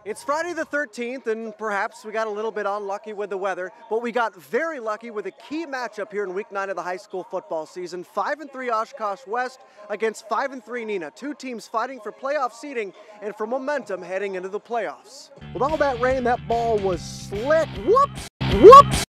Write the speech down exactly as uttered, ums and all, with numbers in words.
It's Friday the thirteenth, and perhaps we got a little bit unlucky with the weather, but we got very lucky with a key matchup here in week nine of the high school football season. five and three Oshkosh West against five and three Neenah. Two teams fighting for playoff seeding and for momentum heading into the playoffs. With all that rain, that ball was slick. Whoops! Whoops!